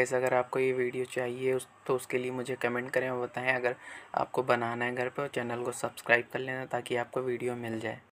Guys अगर आपको ये वीडियो चाहिए तो उसके लिए मुझे कमेंट करें और बताएं। अगर आपको बनाना है घर पर, चैनल को सब्सक्राइब कर लेना ताकि आपको वीडियो मिल जाए।